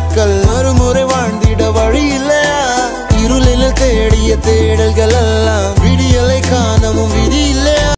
நாட்கள் மறுமுறை வாழ்ந்திட வழி இல்லையா இருளில் தேடிய தேடல்கள் எல்லாம் விடியலை காணவும் விதி இல்லையா